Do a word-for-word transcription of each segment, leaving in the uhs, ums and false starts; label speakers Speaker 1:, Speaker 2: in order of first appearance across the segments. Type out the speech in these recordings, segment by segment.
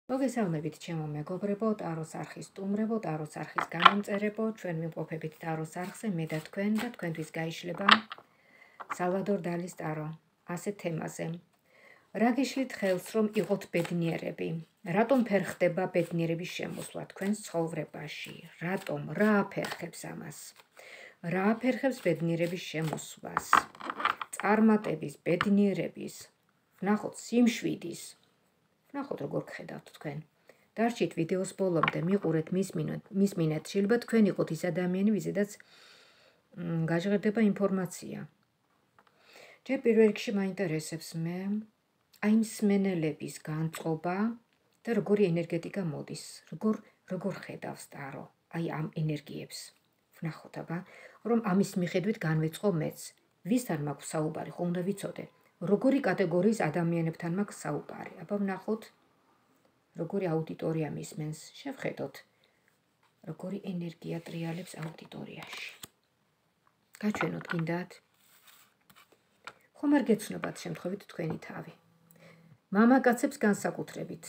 Speaker 1: მოგესალმებით ჩემო მეგობრებო, ტაროს არხის სტუმრებო, ტაროს არხის გამომწერებო, ჩვენ ვიმყოფებით ტაროს არხზე, მე და თქვენ და თქვენთვის გაიშლება სალვადორ დალის ტარო. ასეთ თემაზე. რა გიშლით ხელს რომ იყოთ ბედნიერები? რატომ ფერხდება ბედნიერების შემოსვლა თქვენს ცხოვრებაში? რატომ? რა აფერხებს ამას? რა აფერხებს ბედნიერების შემოსვლას? წარმატების, ბედნიერების, ვნახოთ სიმშვიდის. ვნახოთ როგორ გხედავთ თქვენ. დარჩით ვიდეოს ბოლომდე, მიყურეთ, მისმინეთ, შეიძლება თქვენ იყოთ ის ადამიანი, ვიზედაც გაჟღერდება ინფორმაცია. ჯერ პირველ რიგში მაინტერესებს მე აი მსმენელების განწყობა და როგორი ენერგეტიკა მოდის, როგორ როგორ ხედავს ტარო აი ამ ენერგიებს. ვნახოთ აბა, რომ ამის მიხედვით განვეწყო მეც. ვისთან მაქვს საუბარი, ხომ უნდა ვიცოდე, როგორი კატეგორიის ადამიანებთან მაქვს საუბარი. აბა ვნახოთ, როგორი აუდიტორია მისმენს, შევხედოთ, როგორი ენერგია ტრიალებს აუდიტორიაში. გაჩვენოთ გინდათ? ხომ არ გეცნობათ შემთხვევით თქვენი თავი. მამაკაცებს განსაკუთრებით.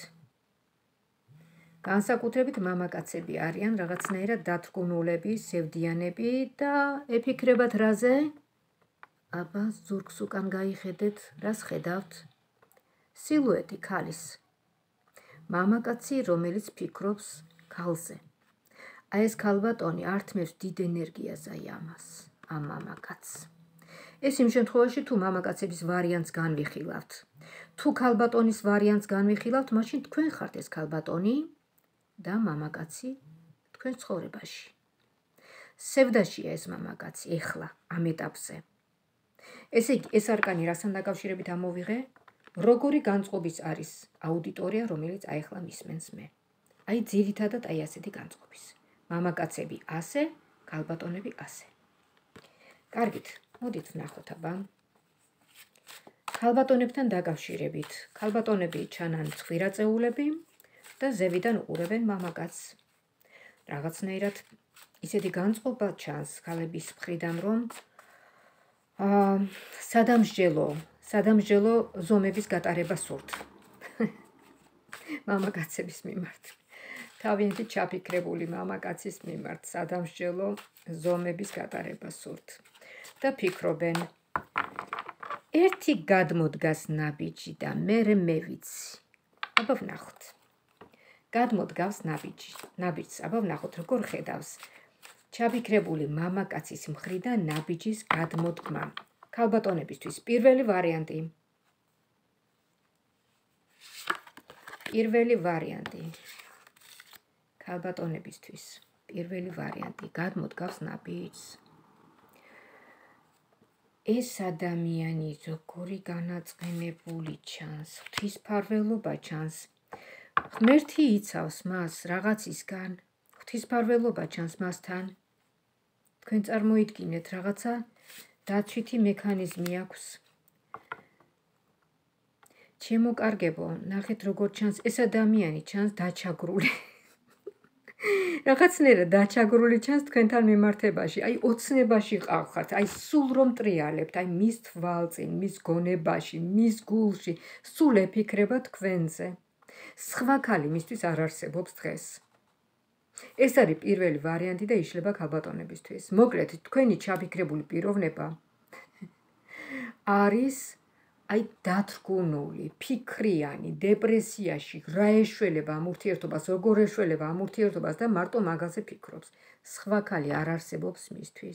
Speaker 1: განსაკუთრებით მამაკაცები არიან რაღაცნაირად დათრგუნულები, სევდიანები და ეფიქრებათ რაზე? აბა ზურგს უკან გაიხედეთ, რას ხედავთ? სილუეტი ქალის. მამაკაცი, რომელიც ფიქრობს ქალზე. აი ეს ქალბატონი ართმევს დიდ ენერგიას აი ამას, ამ მამაკაცს. ეს იმ შემთხვევაში თუ მამაკაცების ვარიანტს განვიხილავთ. თუ ქალბატონის ვარიანტს განვიხილავთ, მაშინ თქვენ ხართ ეს ქალბატონი და მამაკაცი თქვენ ცხოვრებაში. სევდაშია ეს მამაკაცი ეხლა ამ ეტაპზე. ესე იგი, ეს არკანი რასთან დაკავშირებით ამოვიღე? როგორი განწყობის არის აუდიტორია, რომელიც აი ახლა მისმენს მე. აი ძირითადად აი ასეთი განწყობის. მამაკაცები ასე, ქალბატონები ასე. კარგით, მოდით ვნახოთ აბა. ქალბატონებთან დაკავშირებით. ქალბატონები ჩანან ცხვირაწეულები და ზევიდან უყურებენ მამაკაცს. რაღაცნაირად ისეთი განწყობა ჩანს ქალების მხრიდან, რომ აა სადამსჯელო, სადამსჯელო ზომების გატარება სურთ. მამაკაცების მიმართ. თავიანთი ჩაფიქრებული მამაკაცის მიმართ სადამსჯელო ზომების გატარება სურთ. და ფიქრობენ, ერთი გადმოდგას ნაბიჯი და მერე მე ვიცი. აბა ვნახოთ. გადმოდგავს ნაბიჯი. ნაბიჯს, აბა ვნახოთ როგორ ხედავს. ჩაფიქრებული მამაკაცის მხრიდან ნაბიჯის გადმოდგმა. ქალბატონებისთვის პირველი ვარიანტი. პირველი ვარიანტი. ქალბატონებისთვის პირველი ვარიანტი. გადმოდგავს ნაბიჯს. ეს ადამიანი როგორი განაწყენებული ჩანს, ღვთისმფარველობა ჩანს. ღმერთი იცავს მას რაღაცისგან, ღვთისმფარველობა ჩანს მასთან. თქვენ წარმოიდგინეთ, რაღაცა დაცვითი მექანიზმი აქვს. ჩემო კარგებო, ნახეთ როგორ ჩანს, ეს ადამიანი ჩანს დაჩაგრული. რაღაცნაირად დაჩაგრული ჩანს თქვენთან მიმართებაში, აი ოცნებაში ყავხართ, აი სულ რომ ტრიალებთ, აი მის თვალწინ, მის გონებაში, მის გულში, სულ ეფიქრება თქვენზე. სხვა ქალი მისთვის არ არსებობს დღეს. ეს არის პირველი ვარიანტი და იშლება ქალბატონებისთვის. მოკლედ, თქვენი ჩაფიქრებული პიროვნება არის აი დათრგუნული, ფიქრიანი, დეპრესიაში, რა ეშველება ამ ურთიერთობას, როგორ ეშველება ამ ურთიერთობას და მარტო მაგაზე ფიქრობს. სხვა ქალი არ არსებობს მისთვის.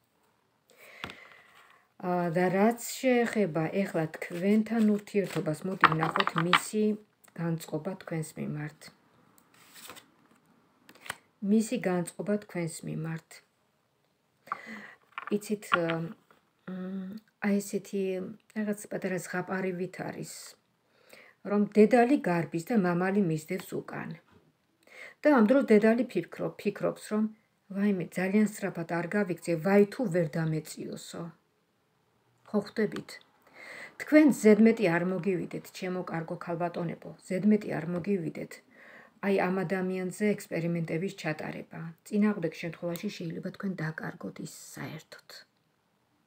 Speaker 1: და რაც შეეხება ეხლა თქვენთან ურთიერთობას, მოდი ვნახოთ მისი განწყობა თქვენს მიმართ. მისი განწყობა თქვენს მიმართ. იცით, აი ესეთი რაღაც პატარა ზღაპარივით არის, რომ დედალი გარბის და მამალი მისდევს უკან. და ამ დროს დედალი ფიქრობ, ფიქრობს, რომ ვაიმე, ძალიან სწრაფად არ გავიქცე, ვაი თუ ვერ დამეწიოსო. ხო ხვდებით? თქვენ ზედმეტი არ მოგივიდეთ, ჩემო კარგო ქალბატონებო, ზედმეტი არ მოგივიდეთ. აი ამ ადამიანზე ექსპერიმენტების ჩატარება. წინააღმდეგ შემთხვევაში შეიძლება თქვენ დაკარგოთ ის საერთოდ.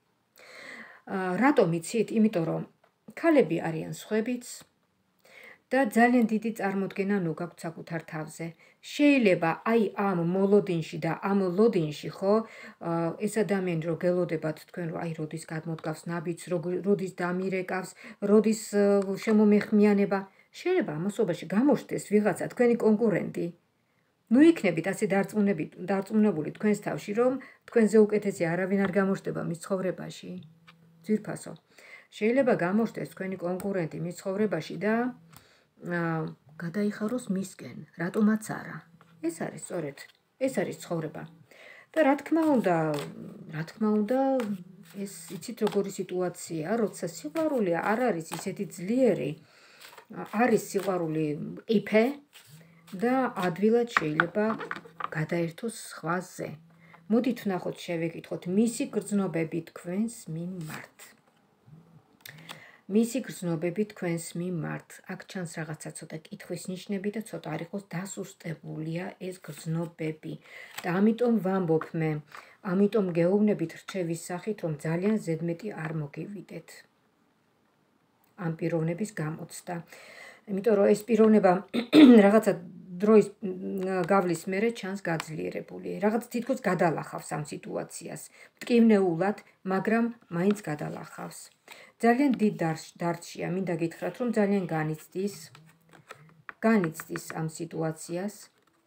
Speaker 1: რატომ იცით? იმიტომ რომ ქალები არიან სხვებიც და ძალიან დიდი წარმოდგენა ნუ გაქვთ საკუთარ თავზე. შეიძლება აი ამ მოლოდინში და ამ ლოდინში ხო ეს ადამიანი რო გელოდებათ თქვენ რომ აი როდის გადმოდგავს ნაბიჯს, როდის დამირეკავს, როდის შემომეხმიანება, შეიძლება ამასობაში გამოჩნდეს ვიღაცა თქვენი კონკურენტი. ნუ იქნებით ასე დარწმუნებული თქვენს თავში, რომ თქვენზე უკეთესი არავინ არ გამოჩნდება მის ცხოვრებაში. ძვირფასო. შეიძლება გამოჩნდეს თქვენი კონკურენტი მის ცხოვრებაში და გადაიხაროს მისკენ, რატომაც არა. ეს არის სწორედ, ეს არის ცხოვრება. და რა თქმა უნდა, რა თქმა უნდა, ეს იცით როგორი სიტუაცია, როცა სიყვარული არ არის ისეთი ძლიერი, არის სიყვარული ყიფე და ადვილად შეიძლება გადაერთოს სხვაზე. მოდით ვნახოთ, შევეკითხოთ მისი გრძნობები თქვენს მიმართ. მისი გრძნობები თქვენს მიმართ. აქ ჩანს რაღაცა ცოტა კითხვის ნიშნები და ცოტა არ იყოს დასუსტებულია ეს გრძნობები. და ამიტომ ვამბობ მე, ამიტომ გეუბნებით რჩევის სახით, რომ ძალიან ზედმეტი არ მოგივიდეთ ამ პიროვნების გამოცდა. იმიტომ რომ ეს პიროვნება რაღაცა დროის გავლის მერე ჩანს გაძლიერებული. რაღაც თითქოს გადალახავს ამ სიტუაციას. მტკივნეულად, მაგრამ მაინც გადალახავს. ძალიან დიდ დარჩია, მინდა გითხრათ, რომ ძალიან განიცდის, განიცდის ამ სიტუაციას.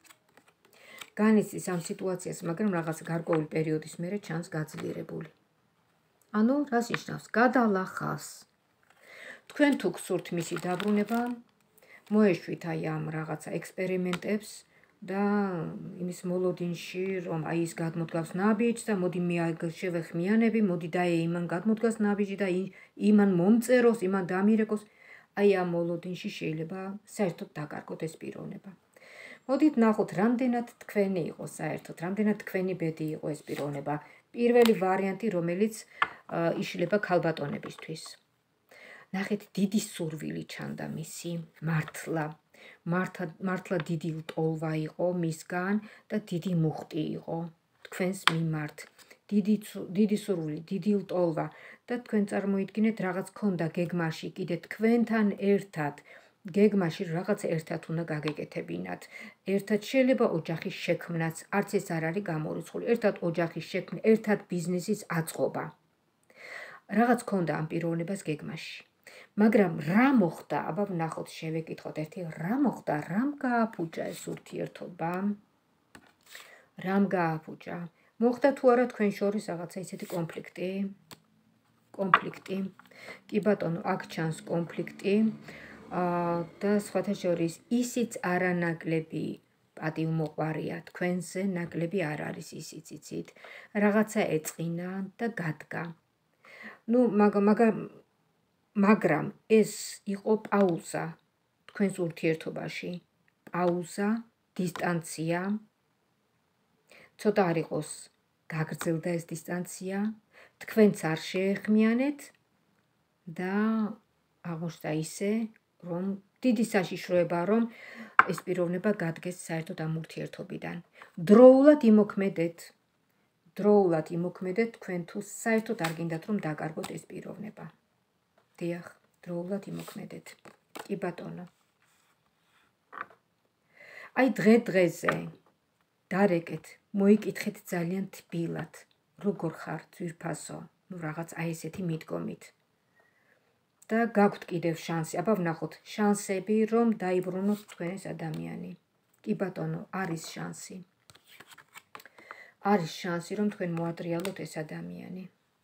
Speaker 1: განიცდის ამ სიტუაციას, მაგრამ რაღაც გარკვეული პერიოდის მერე ჩანს გაძლიერებული. ანუ რას ნიშნავს? გადალახავს. თქვენ თუ გსურთ მისი დაბრუნება, მოეშვით აი ამ რაღაცა ექსპერიმენტებს და იმის მოლოდინში, რომ აი ის გადმოდგავს ნაბიჯს და მოდი მე შევეხმიანები, მოდი და იმან გადმოდგას ნაბიჯი და იმან მომწეროს, იმან დამირეკოს, აი ამ მოლოდინში შეიძლება საერთოდ დაკარგოთ ეს პიროვნება. მოდით ნახოთ, რამდენად თქვენი იყო საერთოდ, რამდენად თქვენი ბედი იყო ეს პიროვნება. პირველი ვარიანტი, რომელიც იშლება ქალბატონებისთვის. ნახეთ, დიდი სურვილი ჩანდა მისი, მართლა. მართლა დიდი ლტოლვა იყო მისგან და დიდი მუხტი იყო თქვენს მიმართ. დიდი სურვილი, დიდი ლტოლვა და თქვენ წარმოიდგინეთ, რაღაც ქონდა გეგმაში კიდე თქვენთან ერთად. გეგმაში რაღაც ერთად უნდა გაგეკეთებინათ. ერთად შეიძლება ოჯახის შექმნაც, არც ეს არ არის გამორიცხული. ერთად ოჯახის შექმნა, ერთად ბიზნესის აწყობა. რაღაც ქონდა ამ პიროვნებას გეგმაში. მაგრამ რა მოხდა? აბა ვნახოთ, შევეკითხოთ ერთი, რა მოხდა? რამ გააფუჭა ეს ურთიერთობა? რამ გააფუჭა? მოხდა თუ არა თქვენ შორის რაღაცა ისეთი კონფლიქტი? კონფლიქტი. კი ბატონო, აქ ჩანს კონფლიქტი და სხვათა შორის ისიც არანაკლები პატივმოყვარია, თქვენზე ნაკლები არ არის ისიც, იცით. რაღაცა ეწყინა და გადგა. ნუ მაგრამ მაგრამ ეს იყო პაუზა თქვენს ურთიერთობაში. პაუზა, დისტანცია. ცოტა არ იყოს გაგრძელდა ეს დისტანცია, თქვენც არ შეეხმიანეთ და აღმოჩნდა ისე, რომ დიდი საშიშროება, რომ ეს პიროვნება გადგეს საერთოდ ამ ურთიერთობიდან. დროულად იმოქმედეთ, დროულად იმოქმედეთ თქვენ თუ საერთოდ არ გინდათ რომ დაკარგოთ ეს პიროვნება. დიახ, დროულად იმოქმედეთ. კი ბატონო. აი დღე-დღეზე დარეკეთ, მოიკითხეთ ძალიან თბილად, როგორ ხარ ძვირფასო, ნუ რაღაც აი ესეთი მიდგომით. და გაქვთ კიდევ შანსი, აბა ვნახოთ, შანსები რომ დაიბრუნოთ თქვენ ეს ადამიანი. კი ბატონო, არის შანსი. არის შანსი რომ თქვენ მოატრიალოთ ეს ადამიანი.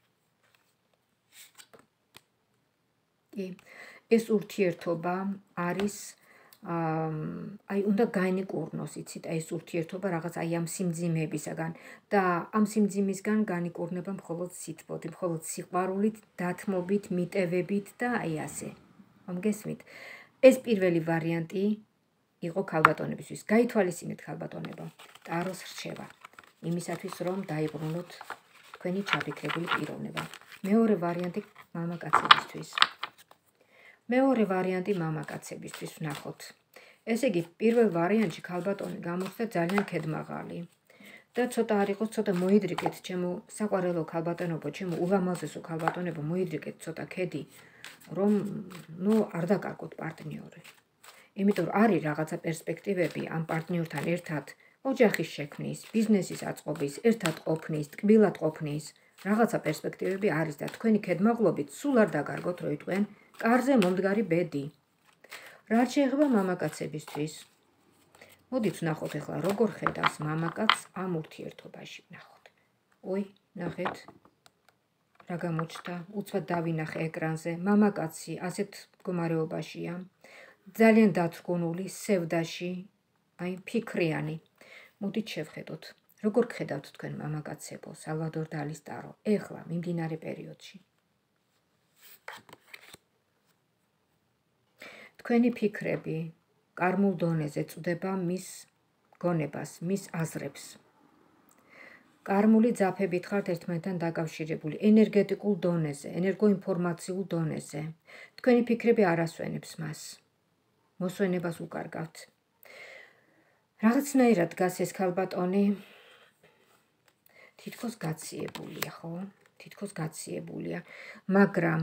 Speaker 1: კი, ეს ურთიერთობა არის აი უნდა გაინიკურნოს, იცით, აი ეს ურთიერთობა რაღაც აი ამ სიმძიმეებისაგან და ამ სიმძიმისგან განიკურნება მხოლოდ სითბოთი, მხოლოდ სიყვარულით, დათმობით, მიტევებით და აი ასე. მომგესმით? ეს პირველი ვარიანტი იყო ქალბატონებისთვის. გაითვალისწინეთ ქალბატონებო, ტაროს რჩევა. იმისათვის რომ დაიბრუნოთ თქვენი ჩაფიქრებული პიროვნება. მეორე ვარიანტი მამაკაცებისთვის. მეორე ვარიანტი მამაკაცებისთვის ვნახოთ. ესე იგი, პირველ ვარიანტში ქალბატონი გამოჩნდა ძალიან ქედმაღალი და ცოტა არ იყოს, ცოტა მოიდრიკეთ ჩემო საყვარელო ქალბატონებო, ჩემო ულამაზესო ქალბატონებო, მოიდრიკეთ ცოტა ქედი, რომ ნუ არ დაკარგოთ პარტნიორი. იმიტომ რომ არის რაღაცა პერსპექტივები ამ პარტნიორთან ერთად ოჯახის შექმნის, ბიზნესის აწყობის, ერთად ყოფნის, ტკბილად ყოფნის, რაღაცა პერსპექტივები არის და თქვენი ქედმაღლობით სულ არ დაგარგოთ, რომ თქვენ კარზე მომდგარი ბედი. რაც შეეხება მამაკაცებისთვის, მოდით ვნახოთ ახლა როგორ ხედავს მამაკაცს ამ ურთიერთობაში. ვნახოთ. ой, ნახეთ. რა გამოჩნდა? უცბად დავინახე ეკრანზე. მამაკაცი ასეთ მდგომარეობაშია. ძალიან დათრგუნული, სევდაში, აი ფიქრიანი. მოდით შევხედოთ. როგორ გხედავთ თქვენ მამაკაცებო, სალვადორ დალის ტარო, ეხლა მიმდინარე პერიოდში. თქვენი ფიქრები კარმულ დონეზე წვდება მის გონებას, მის აზრებს. კარმული ძაფებით ხართ ერთმანეთთან დაკავშირებული, ენერგეტიკულ დონეზე, ენერგოინფორმაციულ დონეზე. თქვენი ფიქრები არ ასვენებს მას. მოსვენებას უკარგავთ. რაღაცნაირად დგას ეს ქალბატონი, თითქოს გაციებულია, ხო? თითქოს გაციებულია, მაგრამ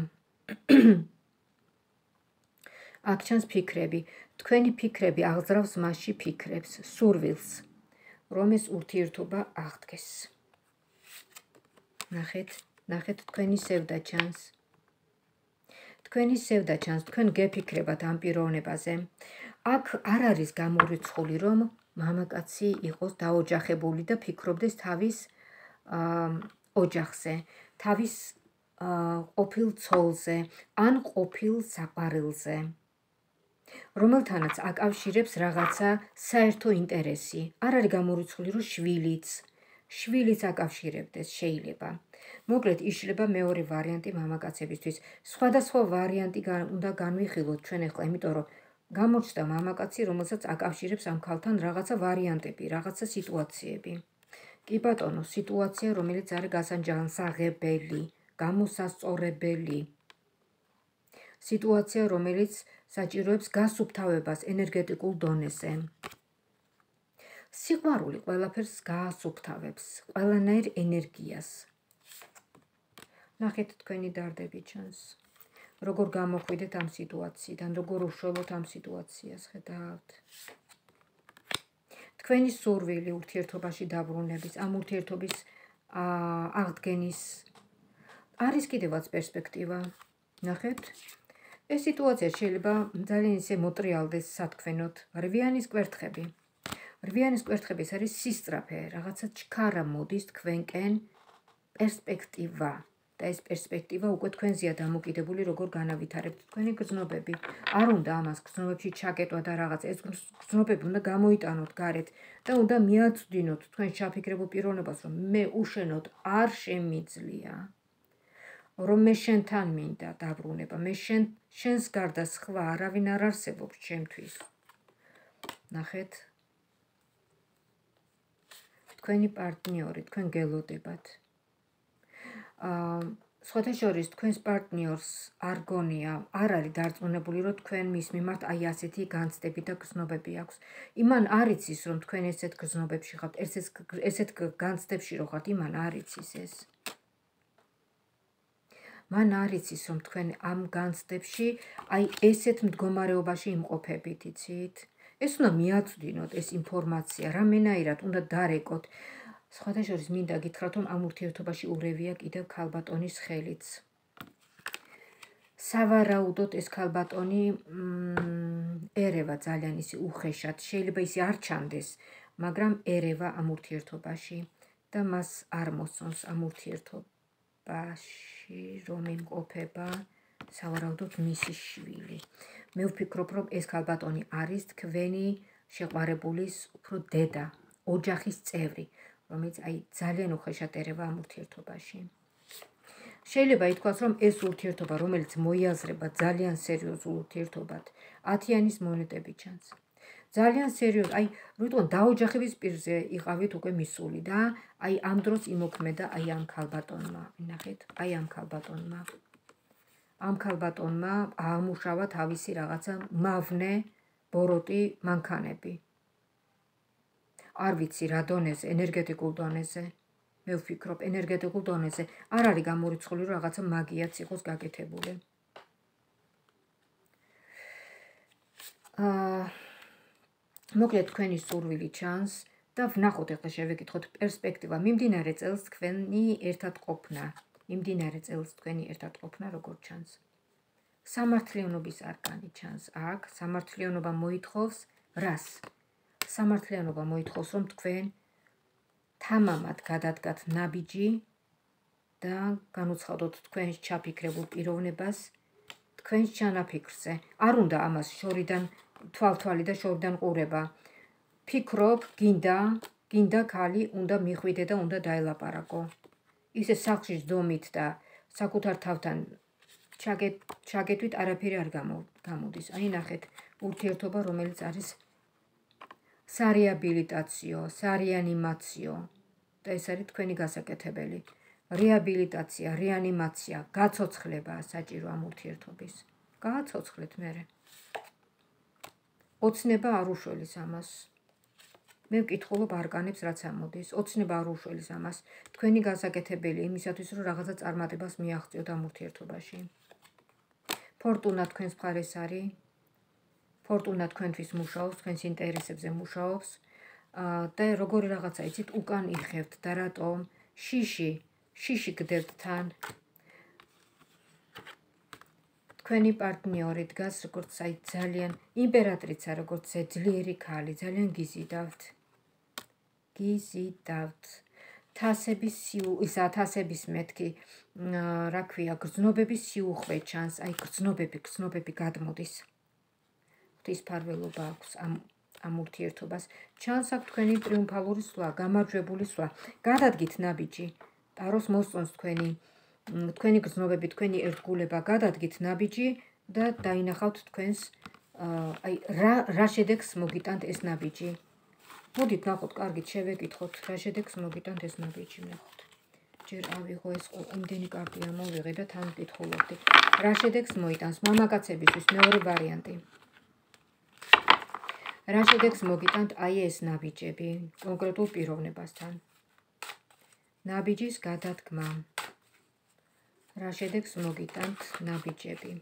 Speaker 1: აქ ჩანს ფიქრები. თქვენი ფიქრები აღძრავს მასში ფიქრებს, სურვილს, რომ ეს ურთიერთობა აღდგეს. ნახეთ, ნახეთ თქვენი სევდა ჩანს. თქვენი სევდა ჩანს, თქვენ გეფიქრებათ ამ პიროვნებაზე. აქ არ არის გამორიცხული, რომ მამაკაცი იყოს დაოჯახებული და ფიქრობდეს თავის ოჯახზე, თავის ყოფილ ცოლზე, ან ყოფილ საყვარელზე, რომელთანაც აკავშირებს რაღაცა საერთო ინტერესი. არ არის გამორიცხული, რომ შვილიც, შვილიც აკავშირებდეს, შეიძლება. მოკლედ იშლება მეორე ვარიანტი მამაკაცებისთვის. სხვადასხვა ვარიანტი უნდა განვიხილოთ ჩვენ ახლა, იმიტომ რომ გამოჩნდა მამაკაცი, რომელსაც აკავშირებს ამ ქალთან რაღაცა ვარიანტები, რაღაცა სიტუაციები. კი ბატონო, სიტუაცია, რომელიც არის გასანჯანსაღებელი, გამოსასწორებელი. სიტუაცია, რომელიც საჭიროებს გასუფთავებას ენერგეტიკულ დონეზე. სიყვარული ყველაფერს გაასუფთავებს, ყველანაირ ენერგიას. ნახეთ თქვენი დარდები ჩანს. როგორ გამოხვიდეთ ამ სიტუაციიდან, როგორ უშველოთ ამ სიტუაციას, ხედავთ. თქვენი სურვილი ურთიერთობაში დაბრუნების, ამ ურთიერთობის აღდგენის არის კიდევაც პერსპექტივა. ნახეთ. ეს სიტუაცია შეიძლება ძალიან ისე მოტრიალდეს სათქმენოდ. რვიანის კვერთხები. რვიანის კვერთხების არის სისწრაფე, რაღაცა ჩქარა მოდის თქვენკენ პერსპექტივა. და ეს პერსპექტივა უკვე თქვენზეა დამოკიდებული, როგორ განავითარებთ თქვენი გრძნობები. არ უნდა ამას გრძნობებში ჩაკეტვა და რაღაც, ეს გრძნობები უნდა გამოიტანოთ გარეთ და უნდა მიაწვდინოთ თქვენ შაფიქრებულ პიროვნებას, რომ მე უშენოდ არ შემიძლია. რომ მე შენთან მინდა დაბრუნება, მე შენ შენს გარდა სხვა არავინ არ არსებობს ჩემთვის. ნახეთ. თქვენი პარტნიორი, თქვენ გელოდებათ. სხვათა შორის თქვენს პარტნიორს არ გონია, არ არის დარწმუნებული, რომ თქვენ მის მიმართ აი ასეთი განცდები და გრძნობები აქვს. იმან არ იცის, რომ თქვენ ესეთ გრძნობებში ხართ, ესეთ განცდებში რო ხართ, იმან არ იცის ეს. მან არ იცის, რომ თქვენ ამ განცდებში აი ესეთ მდგომარეობაში იმყოფებით, იცით? ეს უნდა მიაწვდინოთ ეს ინფორმაცია, რამენაირად უნდა დარეკოთ. სხვათა შორის მინდა გითხრათ, რომ ამ ურთიერთობაში ურევია კიდევ ქალბატონის ხელიც. სავარაუდოდ ეს ქალბატონი ერევა ძალიან ისე უხეშად, შეიძლება ისე არ ჩანდეს, მაგრამ ერევა ამ ურთიერთობაში და მას არ მოსწონს ამ ურთიერთობაში, რომ იმყოფება სავარაუდოდ მისი შვილი. მე ვფიქრობ, რომ ეს ქალბატონი არის თქვენი შეყვარებულის უფრო დედა, ოჯახის წევრი, რომელიც აი ძალიან უხეშად ერევა ამ ურთიერთობაში. შეიძლება ითქვას, რომ ეს ურთიერთობა, რომელიც მოიაზრება ძალიან სერიოზულ ურთიერთობად, ათიანის მონეტები ჩანს. ძალიან სერიოზ, აი, როიტყვან დაოჯახების პირზე იყავით უკვე მისული და აი ამ დროს იმოქმედა აი ამ ქალბატონმა. ნახეთ, აი ამ ქალბატონმა. ამ ქალბატონმა აამუშავა თავისი რაღაცა მავნე ბოროტი მანქანები. არ ვიცი რა დონეზე, ენერგეტიკულ დონეზე. მე ვფიქრობ, ენერგეტიკულ დონეზე. არ არის გამორიცხული, რომ რაღაცა მაგიაც იყოს გაკეთებული. მოკლედ თქვენი სურვილი ჩანს და ვნახოთ ახლა შევეკითხოთ პერსპექტივა მიმდინარე წელს თქვენი ერთად ყოფნა მიმდინარე წელს თქვენი ერთად ყოფნა როგორ ჩანს სამართლიანობის არკანი ჩანს აქ სამართლიანობა მოითხოვს რას სამართლიანობა მოითხოვს რომ თქვენ თამამად გადადგათ ნაბიჯი და განუცხადოთ თქვენს ჩაფიქრებულ პიროვნებას თქვენს ჩანაფიქრზე არ უნდა ამას შორიდან თვალთვალი და შორიდან ყურება ფიქრობ გინდა გინდა ქალი უნდა მიხვიდე და უნდა დაელაპარაკო ისე სახლში ზომით და საკუთარ თავთან ჩაგეთვით არაფერი არ გამოდის აი ნახეთ ურთიერთობა რომელიც არის სარეაბილიტაციო სარეანიმაციო და ეს არის თქვენი გასაკეთებელი რეაბილიტაცია რეანიმაცია გაცოცხლება საჭირო ამ ურთიერთობის გააცოცხლეთ მერე ოცნება არ უშველის ამას მე ვკითხულობ არკანებს რაც ამოდის ოცნება არ უშველის ამას თქვენი გასაკეთებელი იმისათვის რომ რაღაცა წარმატებას მიაღწიოთ ამ ურთიერთობაში ფორტუნა თქვენს მხარეს არის ფორტუნა თქვენთვის მუშაობს თქვენს ინტერესებზე მუშაობს და როგორი რაღაცა იცით უკან იხევთ და რატომ შიში შიში გდებთ თან თქვენი პარტნიორი დგას როგორც აი ძალიან იმპერატრიცა როგორც ძლიერი ქალი ძალიან გიზიდავთ გიზიდავთ თასების სიუ ისა თასების მეთქი რა ქვია გრძნობების სიუხვე ჩანს აი გრძნობები გრძნობები გადმოდის ღვთისმფარველობა აქვს ამ ამ ურთიერთობას ჩანს აქ თქვენი ტრიუმფალური სვლა გამარჯვებული სვლა გადადგით ნაბიჯი ტაროს მოსწონს თქვენი თქვენი გრძნობები თქვენი ერთგულება გადადგით ნაბიჯი და დაინახავთ თქვენს აი რა რა შედეგს მოგიტანთ ეს ნაბიჯი მოდით ნახოთ კარგით შევეკითხოთ რა შედეგს მოგიტანთ ეს ნაბიჯი ნახოთ ჯერ ავიღო ეს იმდენი კარტი ამოვიღე და თან ვკითხულობდი რა შედეგს მოიტანს მამაკაცებისთვის მეორე ვარიანტი რა შედეგს მოგიტანთ აი ეს ნაბიჯები კონკრეტულ პიროვნებასთან ნაბიჯის გადადგმა რა შედეგს მოგიტანთ ნაბიჯები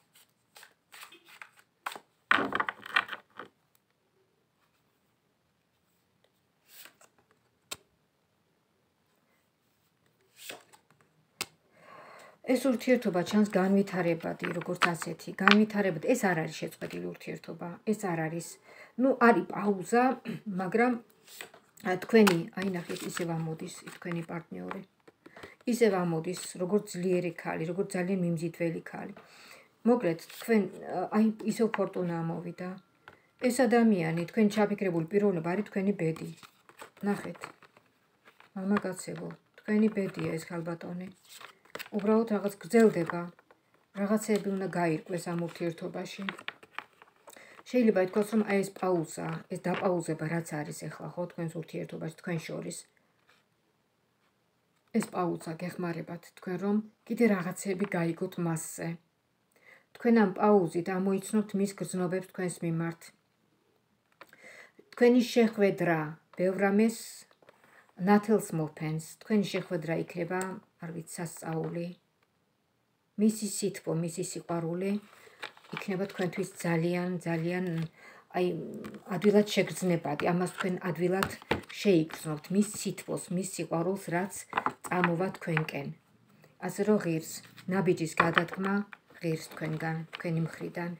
Speaker 1: ეს ურთიერთობა ჩანს განვითარებადი როგორც ასეთი განვითარებადი ეს არ არის შეწყვეტილი ურთიერთობა ეს არ არის ну არის პაუზა მაგრამ თქვენი აი ნახეთ ისევ ამოდის თქვენი პარტნიორი ისევ ამოდის როგორც ძლიერი ქალი როგორც ძალიან მიმზიდველი ქალი მოკლედ თქვენ აი ისევ ფორტუნა ამოვიდა ეს ადამიანი თქვენ ჩაფიქრებული პიროვნება არის თქვენი ბედი ნახეთ მამაკაცებო თქვენი ბედია ეს ქალბატონი უბრალოდ რაღაც გრძელდება რაღაცები უნდა გაირკვეს ამ ურთიერთობაში შეიძლება ითქვას რომ აი ეს პაუზა ეს დაპაუზება რაც არის ახლა ხო თქვენს ურთიერთობაში თქვენ შორის ეს პაუზა გეხმარებათ თქვენ რომ კიდე რაღაცები გაიგოთ მასზე თქვენ ამ პაუზით ამოიცნობთ მის გრძნობებს თქვენს მიმართ თქვენი შეხვედრა ბევრ რამეს ნათელს მოფენს თქვენი შეხვედრა იქნება არ ვიცი სასწაული მისი სითბო მისი სიყვარული იქნება თქვენთვის ძალიან ძალიან აი ადვილად შეგრძნებადი ამას თქვენ ადვილად შეიგრძნობთ მის სითბოს მის სიყვარულს რაც წამოვა თქვენკენ ასე რომ ღირს ნაბიჯის გადადგმა ღირს თქვენგან თქვენი მხრიდან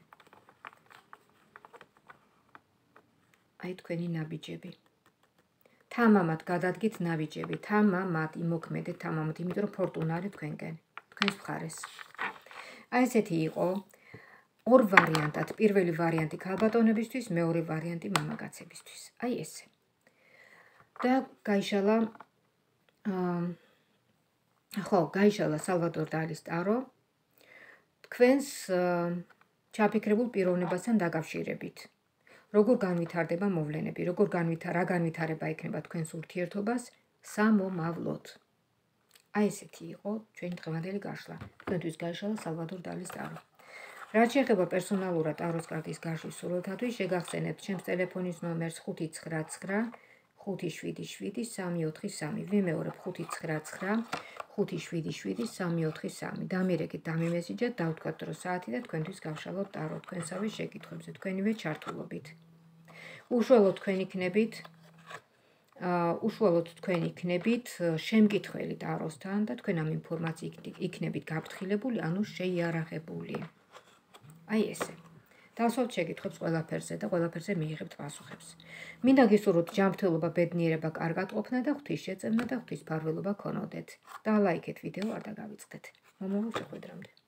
Speaker 1: აი თქვენი ნაბიჯები თამამად გადადგით ნაბიჯები თამამად იმოქმედეთ თამამად იმიტომ რომ ფორტუნა არის თქვენკენ თქვენს მხარეს აი ესეთი იყო ორ ვარიანტად პირველი ვარიანტი ქალბატონებისთვის მეორე ვარიანტი მამაკაცებისთვის აი ესე და გაიშალა ხო გაიშალა სალვადორ დალის ტარო თქვენს ჩაფიქრებულ პიროვნებასთან დაკავშირებით როგორ განვითარდება მოვლენები როგორ განვითარა განვითარება იქნება თქვენს ურთიერთობას სამომავლოდ აი ესეთი იყო ჩვენი დღევანდელი გაშლა თქვენთვის გაიშალა სალვადორ დალის ტარო რაც შეეხება პერსონალურად ტაროს კარტის გაშლის სურვილთათვის შეგახსენებთ ჩემს ტელეფონის ნომერს ხუთი ცხრა ცხრა ხუთი შვიდი შვიდი სამი ოთხი სამი. ვიმეორებ ხუთი ცხრა ცხრა ხუთი შვიდი შვიდი სამი ოთხი სამი. დამირეკეთ, დამიმესიჯეთ, დავთქვათ დრო საათი და თქვენთვის გავშალოთ ტარო თქვენსავე შეკითხვებზე, თქვენივე ჩართულობით. უშუალოდ თქვენ იქნებით უშუალოდ თქვენ იქნებით შემკითხველი ტაროსთან და თქვენ ამ ინფორმაციით იქნებით გაფრთხილებული, ანუ შეიარაღებული. აი ესე. დავსვათ შეკითხვებს ყველაფერზე და ყველაფერზე მიიღებთ პასუხებს. მინდა გისურვოთ ჯანმრთელობა, ბედნიერება, კარგატყოფნა და ღვთისშეწევნა და ღვთისმფარველობა ქონოდეთ. და ლაიქეთ ვიდეო არ დაგავიწყდეთ. მომავალ შეხვედრამდე.